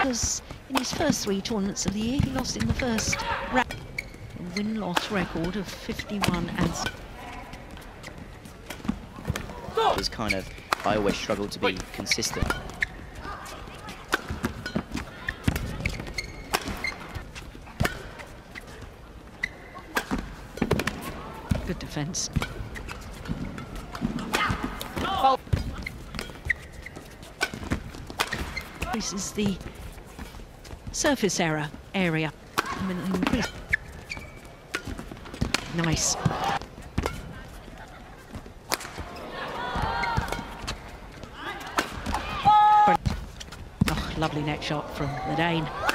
because in his first 3 tournaments of the year, he lost in the first round. A win-loss record of 51 and... Was kind of, I always struggle to be consistent. Good defence. This is the surface area. Nice. Oh, lovely net shot from the Dane.